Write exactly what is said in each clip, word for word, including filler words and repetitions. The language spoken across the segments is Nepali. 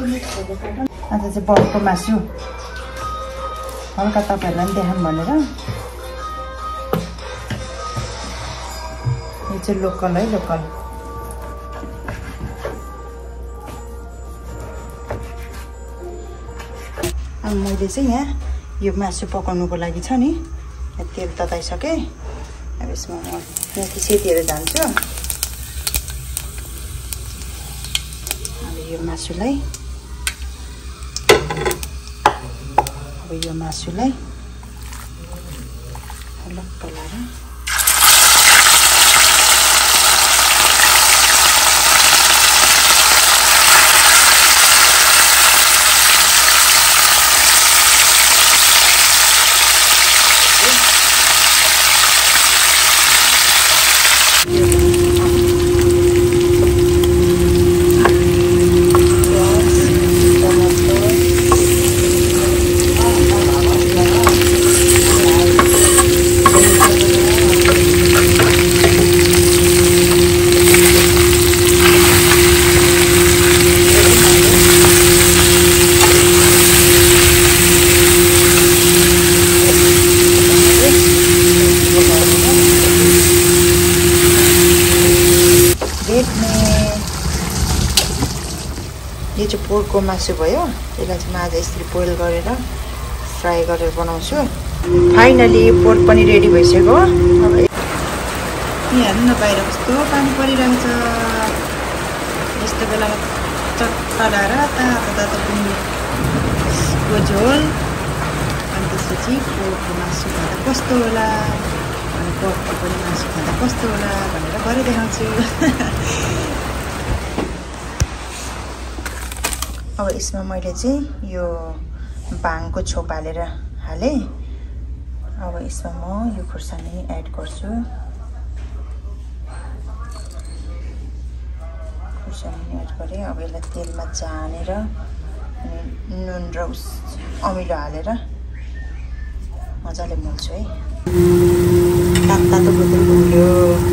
आज चाहिँ बफको मासु हल्का तपाईँहरूलाई पनि देखाउँ भनेर। यो चाहिँ लोकल है, लोकल। अब मैले चाहिँ यहाँ यो मासु पकाउनुको लागि छ नि, तेल तताइसकेँ। अब यसमा म यहाँ सेतिएर जान्छु। अब यो मासुलाई अब यो मासुलाई अलग्ग लगाएर यो चाहिँ पोर्कको मासु भयो। यसलाई चाहिँ म आज यसरी बोइल गरेर फ्राई गरेर बनाउँछु। फाइनली पोर्क पनि रेडी भइसक्यो। अब यहाँ हेर्नु न बाहिर कस्तो पानी परिरहेको छ। यस्तो बेलामा चट्टा लगाएर तातो तातो गुन्द्रुकको झोल, अनि त्यसपछि पोर्कको मासु खाँदा कस्तो होला, अनि पोर्कको पनि मासु खाँदा कस्तो होला भनेर भरे देखाउँछु। अब यसमा मैले चाहिँ यो भाङको छोप हालेर हालेँ। अब यसमा म यो खुर्सानी एड गर्छु। खुर्सानी एड गरेँ। अब यसलाई तेलमा जानेर अनि नुन र उस अमिलो हालेर मजाले मोल्छु है। तातो तातो गुन्द्रुक हुन्थ्यो।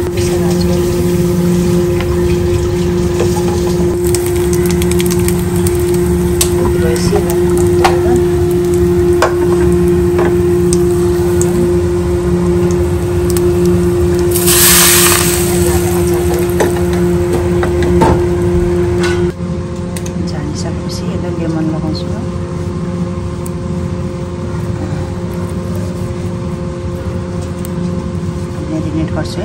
गर्छु है।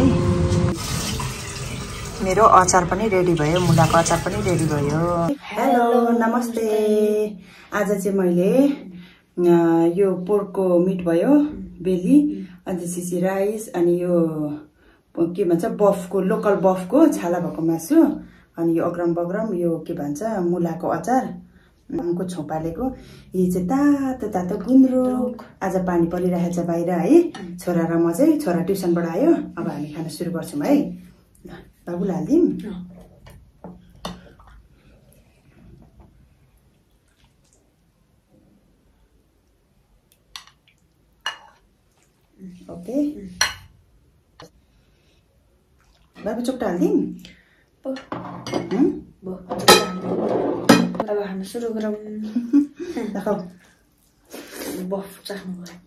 मेरो अचार पनि रेडी भयो, मुलाको अचार पनि रेडी भयो। हेलो नमस्ते। आज चाहिँ मैले यो पोर्कको मिट भयो बेली, अनि त्यसपछि राइस, अनि यो के भन्छ बफको लोकल बफको छाला भएको मासु, अनि यो अग्रम बग्रम यो के भन्छ मुलाको अचार को छोपालेको। यो चाहिँ तातो तातो गुन्द्रुक। आज पानी परिरहेको छ बाहिर है। छोरा र म चाहिँ छोरा ट्युसनबाट आयो। अब हामी खाना सुरु गर्छौँ है। बाबुलाई हालिदिउँ। ओके बाबु चोक्टा हालिदिउँ। अब हामी सुरु गरौँ। देखाऊ बफ चाख्नु भयो।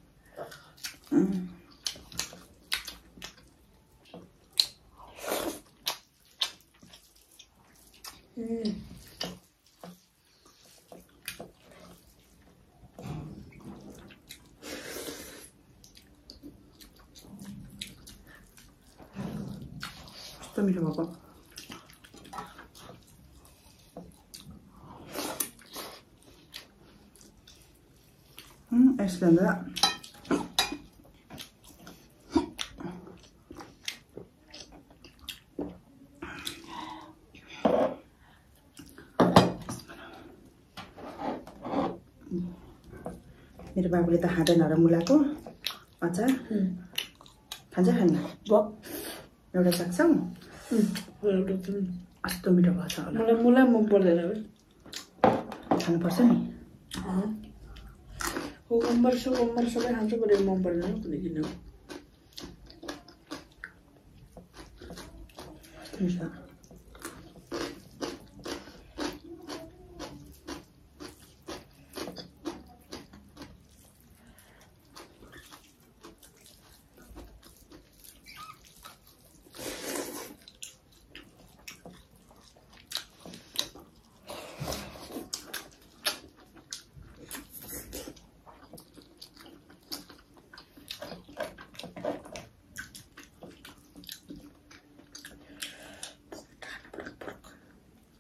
कस्तो मिठो भएको। यसले मेरो बाबुले त खाँदैन र मुलाको अचार। खान्छ खान्न एउटा सक्छौ। कस्तो मिठो भएको छ होला। मलाई मुला मन पर्दैन। खानुपर्छ नि। कुकुम्बर सुकुम्बर सबै खान्छु, बरु मन पर्दैन किन।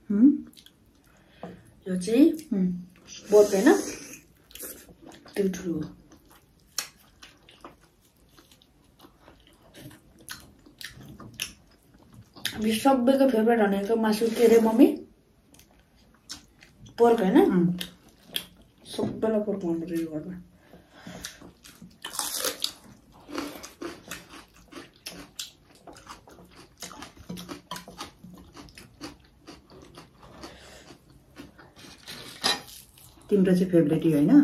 यो चाहिँ बोर्क हैन त्यो ठुलो हो। हामी सबैको फेभरेट भनेको मासु के रे मम्मी? पोर्क हैन? सबैलाई पोर्क मनपर्छ यो घरमा। तिम्रो चाहिँ फेभरेट हो हैन?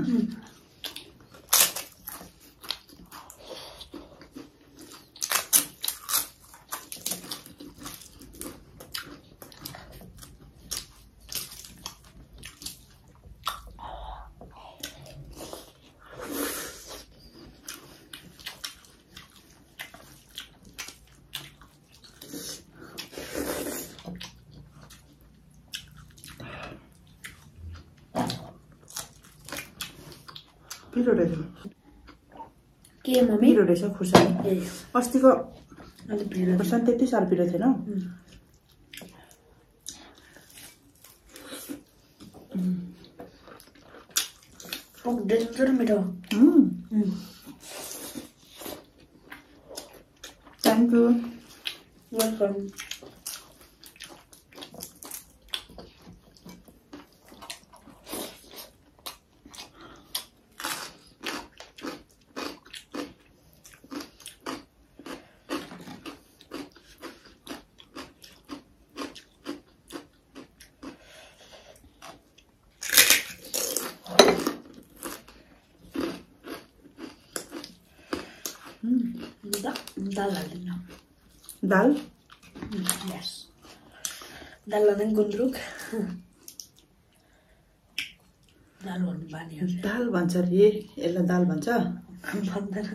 पिरो रहेछ के मम्मी? पिरो रहेछ खुर्सानी। अस्तिको अलि पिरो खुर्सानी त्यति साह्रो पिरो थिएन। पोर्क डेन्जर मिठो। Thank you. वेलकम। दाल हाल्दिन। दाल? यस। दाल हाल्दैन गुन्द्रुक। दाल भन्नु बानी हो। दाल भन्छ रे, यसलाई दाल भन्छ? भन्दैन।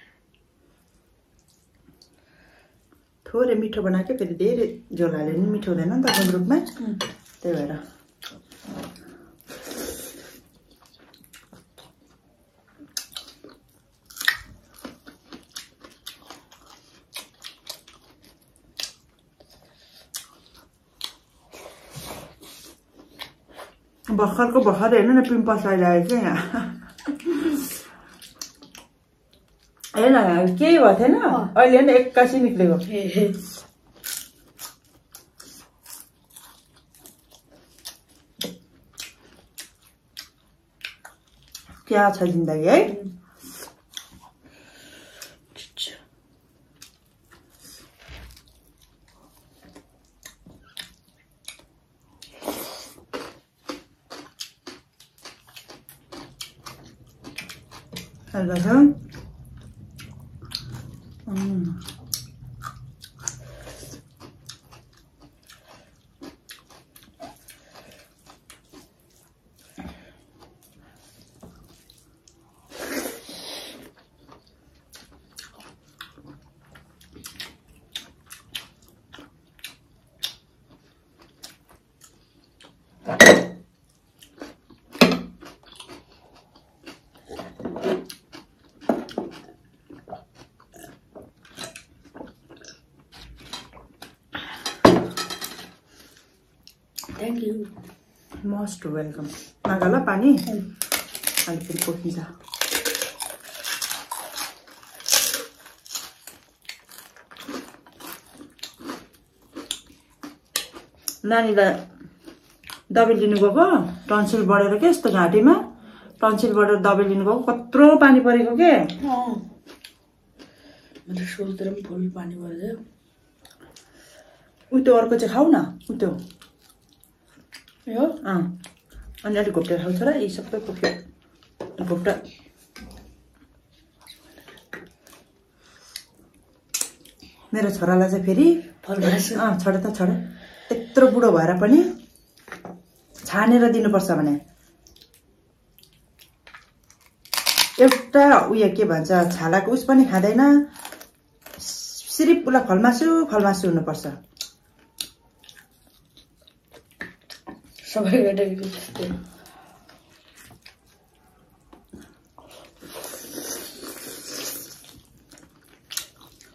थोरै मिठो बनाएको फेरि धेरै झोल हाल्यो भने मिठो हुँदैन नि त गुन्द्रुकमा, त्यही भएर। भर्खरको भर्खर हेर्नु न पिम्पल्स आइरहेको छ यहाँ। हेर्न केही भएको थिएन, अहिले नि एक्कासी निक्लेको। क्या छ जिन्दगी है। Hello. Mm. Thank you. Most welcome. Nagala pani. Ani फेरि कोठिन्छ। नानीलाई दबाई लिनु गएको टन्सिल बढेर के यस्तो घाँटीमा टन्सिल बढेर दबाई लिनु गएको कत्रो पानी परेको के। अँ मेरो सोलतिर पनि फुल पानी परेछ। उयो अर्को चाहिँ खाऊ न उयो यो अँ अनि अलिक घोप्टेर खाऊ छोरा यी सबै पुग्यो घोप्टा। मेरो छोरालाई चाहिँ फेरि अँ छोडे त छोडे यत्रो बुढो भएर पनि छानेर दिनुपर्छ भने एउटा उयो के भन्छ छालाको उस पनि खाँदैन सिरिप उसलाई फलमासु फलमासु हुनुपर्छ। सबै केटाकेटी त्यस्तै।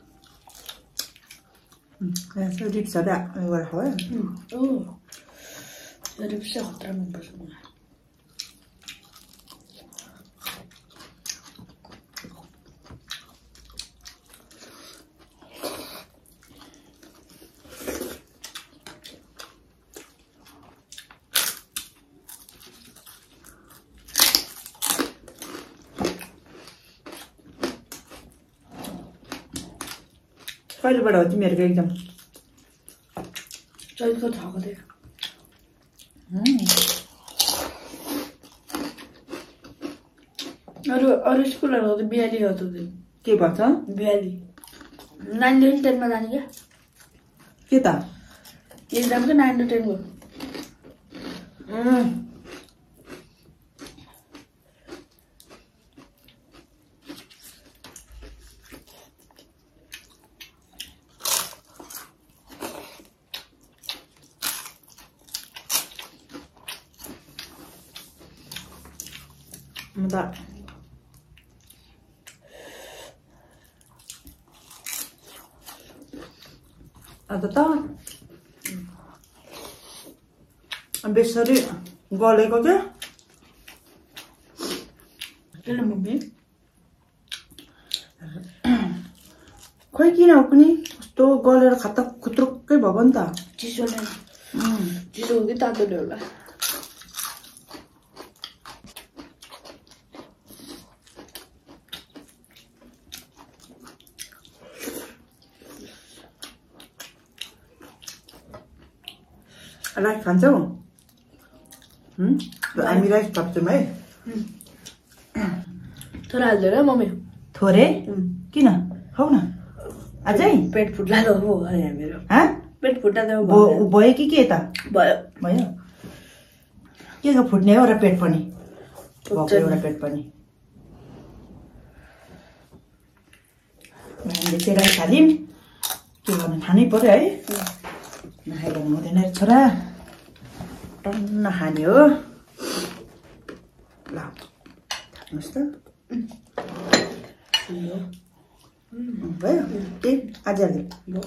रिक्स हटा उयो गरेर खाऊ है। रिप्स खतरा मनपर्छ मलाई। कहिलेबाट हो तिमीहरूको एकदम चैतको छ कतै अरू अरू स्कुलहरू त बिहाली हो त के भन्छ बिहाली नानीले पनि टेनमा जाने क्या के त एक्जाम चाहिँ नाइन र टेनको म त अन्त त बेसरी गलेको क्या किन मम्मी खोइ किन हो पनि कस्तो गलेर खतक खुत्रुक्कै भएको नि त चिसोले चिसो हो कि तातोले होला राइस खान्छौ हामी राइस थप्छौँ है थोरै हाल्दैन मम्मी थोरै किन खाऊ न अझै पेट फुट्ला त हो है मेरो पेट फुट्ला त भयो कि के त भयो भयो के को फुट्ने हो र पेट पनि भएको एउटा पेट पनि हामीले चाहिँ राइस हाल्यौँ के गर्नु खानै पर्यो है नखाइरहनु हुँदैन छोरा टन्न खाने हो ल थाप्नुहोस् त भयो के आज हाल्यो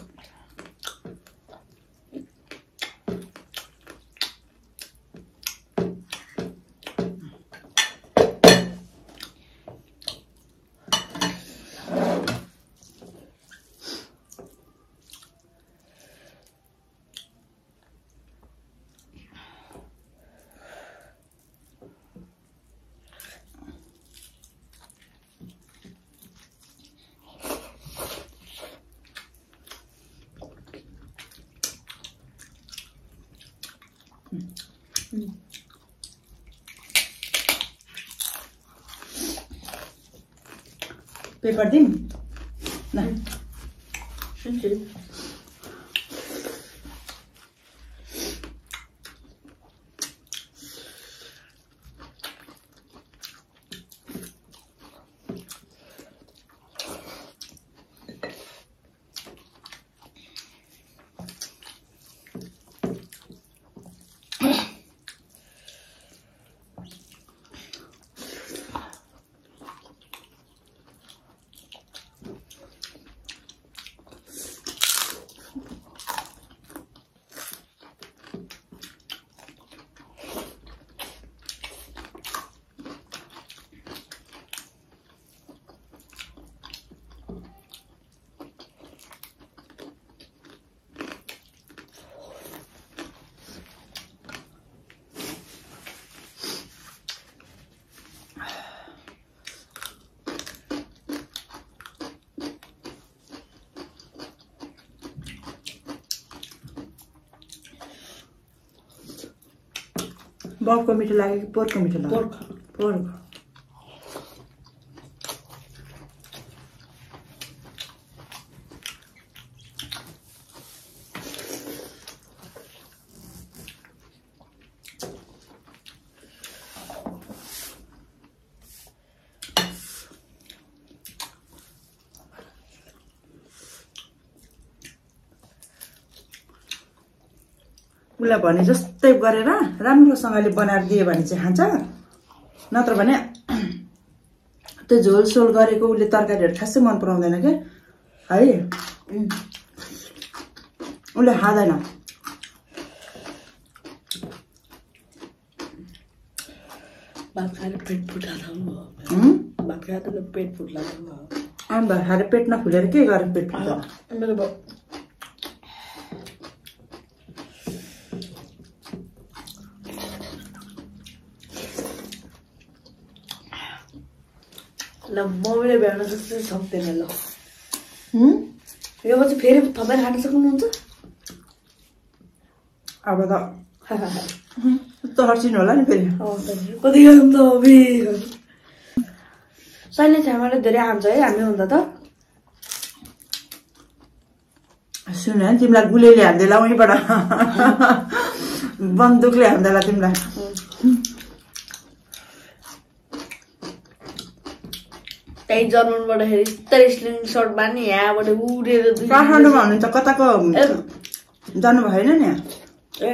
पेपर दिम न बफको मिठो लाग्यो कि पोर्कको मिठो लाग्यो पोर्क पोर्क उसलाई भने जस्तै गरेर राम्रोसँगले बनाएर दियो भने चाहिँ खान्छ नत्र भने त्यो झोल सोल गरेको उसले तरकारीहरू खासै मन पराउँदैन के है उसले खाँदैन भात खाएर पेट फुट्ला हम्म भात खाएर त पेट फुट्ला अनि भात खाएर पेट नफुलेर के गरेर पेट फुट्छ मेरो बाउ ल मम्मीले भ्याउन जस्तो सक्दैन ल यो चाहिँ फेरि तपाईँ खान सक्नुहुन्छ अब त तर्सिनु होला नि फेरि कति खान्छ अबि शैलेश आमाले धेरै खान्छ है हामी हुँदा त सुन है तिमीलाई गुलेले हान्देला उहीँबाट बन्दुकले हान्देला तिमीलाई त्यही जर्मनबाट हेरि यस्तै स्लिङ सर्टमा नि यहाँबाट उडेर काठमाडौँमा हुनुहुन्छ कताको जानु भएन नि ए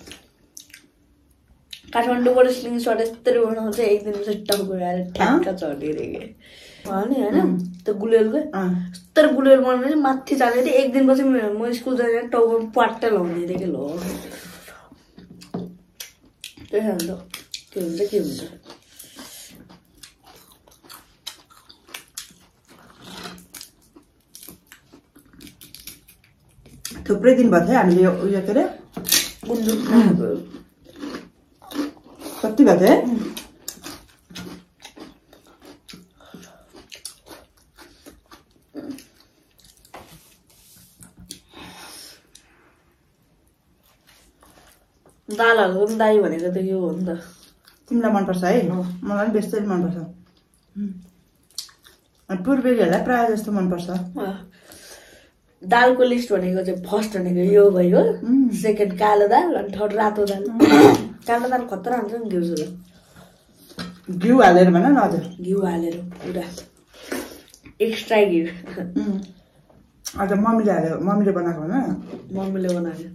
काठमाडौँबाट स्लिङ सर्ट यस्तरी बनाउँछ एक दिन पछि टाउको आएर ठ्याक्क चढेर के भने होइन त्यो गुलेलको यस्तरी गुलेल बनाउनु चाहिँ माथि जाने थिएँ एक दिनपछि म स्कुल जाने टाउको पाट्टै लाउँदै थिएँ कि ल त्यही अन्त के हुन्छ के हुन्छ थुप्रै दिन भयो थियो हामीले उयो के अरे कति भएको थियो है दालहरूको पनि दाई भनेको त यो हो नि त तिमीलाई मनपर्छ है मलाई पनि बेस्तरी मनपर्छ पूर्वेलीहरूलाई प्रायः जस्तो मनपर्छ दालको लिस्ट भनेको चाहिँ फर्स्ट भनेको यो भयो सेकेन्ड कालो दाल अनि थर्ड रातो दाल कालो दाल खतरा हुन्छ नि घिउ झोल घिउ हालेर भन न हजुर घिउ हालेर पुरा एक्स्ट्रा घिउ अझ मम्मीले हाल्यो मम्मीले बनाएको भन मम्मीले बनाएको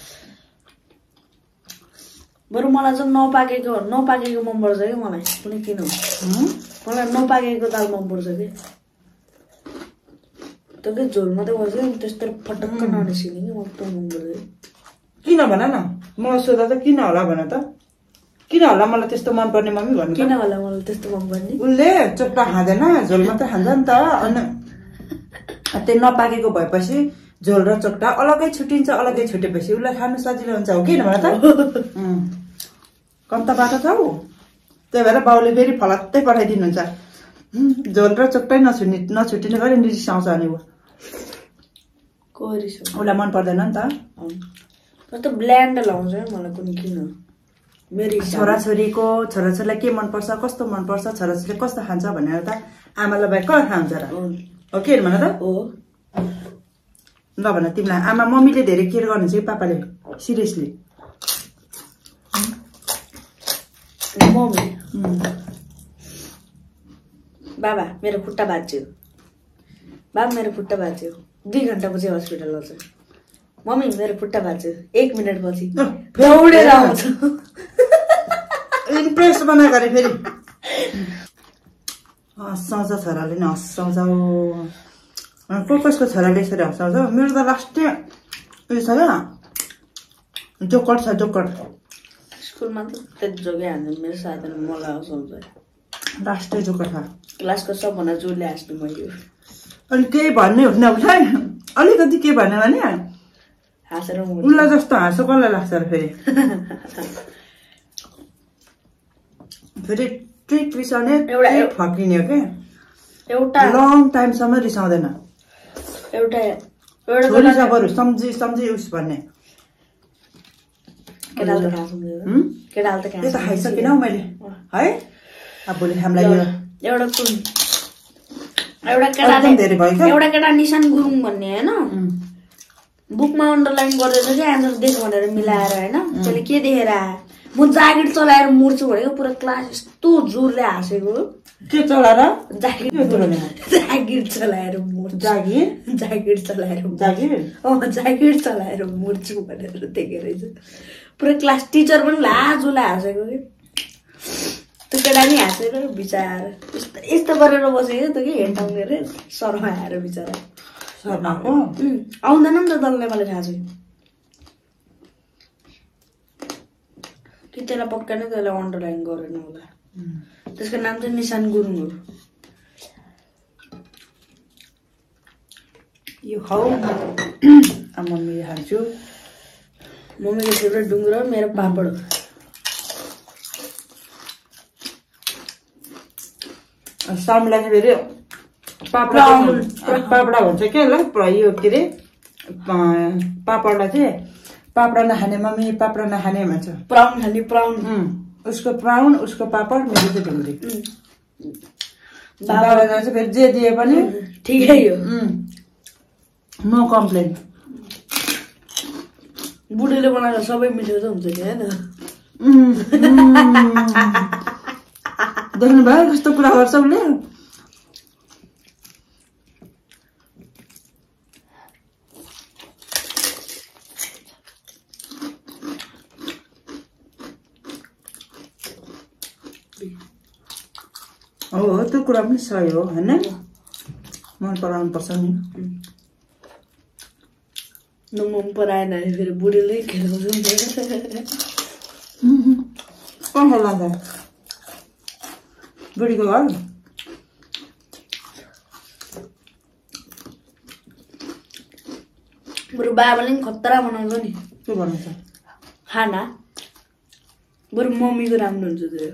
बरु मलाई चाहिँ नपाकेको नपाकेको मनपर्छ कि मलाई कुनै किन मलाई नपाकेको दाल मनपर्छ कि त्यो के झोल मात्रै बस्छ त्यस्तो फटक्क ननिस्किने कि मलाई त्यो मनपर्छ किन भन न मलाई सोध्दा त किन होला भन त किन होला मलाई त्यस्तो मनपर्ने मम्मी भन्नु किन होला मलाई त्यस्तो मनपर्ने उसले चोप्टा खाँदैन झोल मात्रै खान्छ नि त अनि त्यो नपाकेको भएपछि झोल र चोप्टा अलगै छुटिन्छ अलगै छुटेपछि उसलाई खानु सजिलो हुन्छ हो किन भन त कम्ता बाटो छ हौ त्यही भएर बाउले फेरि फलत्तै पठाइदिनुहुन्छ झोल र चोप्टै नछुट्ने नछुटिने गरी रिसाउँछ अनि ऊ उसलाई मन पर्दैन नि त कस्तो ब्ल्यान्ड लाउँछ मलाई कुनै किन मेरो छोराछोरीको छोराछोरीलाई के मनपर्छ कस्तो मनपर्छ छोराछोरीले कस्तो खान्छ भनेर त आमालाई बाहेक कसले खान्छ र हो के भन त हो ल भन तिमीलाई आमा मम्मीले धेरै केयर गर्नुहुन्छ कि पापाले सिरियसली मम्मी बाबा मेरो खुट्टा भाँच्यो बाबा मेरो खुट्टा भाँच्यो दुई घन्टा पछि हस्पिटल आउँछ मम्मी मेरो खुट्टा भाँच्यो एक मिनट पछि दौडेर आउँछ इम्प्रेस बना गरे फेरि हँसाउँछ छोराले नि हँसाउँछ को कसको छोराले यसरी हँसाउँछ मेरो त लास्टै उयो छ क्या जोकट छ जोकट स्कुलमा त त्यति जोगे हान्नु मेरो साथीले मलाई हँसाउँछ लास्टै जोकट छ क्लासको सबभन्दा जोडले हाँस्नु मैले अनि केही भन्ने हुन्न उसलाई अलिकति के भन्यो भने हाँसेर उसलाई जस्तो हाँसो कसलाई लाग्छ र फेरि फेरि ट्रिक रिसाउने एउटा फर्किने हो क्या एउटा लङ टाइमसम्म रिसाउँदैन एउटा एउटा बरु सम्झी सम्झी उस भन्ने केटाले केटाले त त्यो त खाइसकेन हौ मैले है अब भोलि हामीलाई यो एउटा कुन एउटा केटाले एउटा केटा निशान गुरुङ भन्ने होइन बुकमा अन्डरलाइन गर्दै थियो एन्सर देख भनेर मिलाएर होइन त्यसले के देखेर म जागिर चलाएर मुर्छु भनेको पुरा क्लास यस्तो जोरले हाँसेको के चलाएर जागिर जागिर चलाएर मुर्छु जागिर जागिर चलाएर जागिर अँ जागिर चलाएर मुर्छु भनेर देखेर पुरा क्लास टिचर पनि लाजुला हाँसेको कि त्यो केटा नि हाँसेको बिचार यस्तो यस्तो गरेर बसेको त्यो कि हेन्टाउनेर शर्मा आएर बिचारा शर्माको आउँदैन नि त दलले मलाई थाहा छ कि त्यसलाई पक्का नै त्यसलाई अन्डरलाइन गरेन होला त्यसको नाम चाहिँ निशान गुरुङ हो। यो खाऊ मम्मीले हाल्छु। मम्मीको फेभरेट डुङ्ग्रो मेरो पापड हो। सामलाई चाहिँ फेरि पापडा पापडा भन्छ क्या ल यो के अरे पापडलाई चाहिँ पापडा नखाने मम्मी पापडा नखाने भन्छ। प्राउन खाने प्राउन उसको प्राउन उसको पापड मेरो चाहिँ ढुङ्ग्री। बाबालाई चाहिँ फेरि जे दिए पनि ठिकै हो, नो कम्प्लेन। बुढीले बनाएको सबै मिठो त हुन्छ नि होइन। देख्नु भयो कस्तो कुरा गर्छ उसले। हो त्यो कुरा पनि सही हो होइन, मन पराउनु पर्छ नि। न मन पराएन भने फेरि बुढीले खेल्नु कहाँ लान्छ बुढीको घर? बरु बाबाले पनि खतरा बनाउँछ नि। के बनाउँछ खाना? बरु मम्मीको राम्रो हुन्छ त्यो।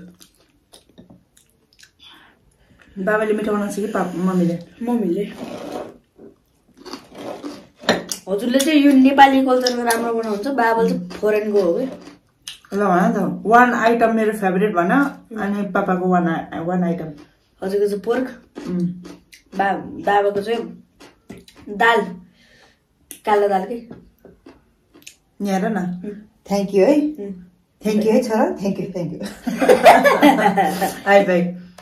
बाबाले मिठो बनाउँछ कि पापा मम्मीले? मम्मीले। हजुरले चाहिँ यो नेपाली कल्चरको राम्रो बनाउँछ, बाबाले चाहिँ फरेनको हो कि। ल भन त वान आइटम मेरो फेभरेट भन, अनि पापाको वान वान आइटम। हजुरको चाहिँ पोर्क, बा बाबाको चाहिँ दाल, कालो दाल कि। यहाँ हेर न। थ्याङ्क यू है, थ्याङ्क यू है छोरा, थ्याङ्क यू थ्याङ्क यू। आई बाई।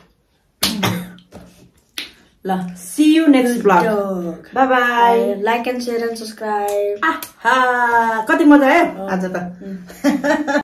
ल see you next vlog. Bye bye. Like and share and subscribe. कति मजा आयो आज त।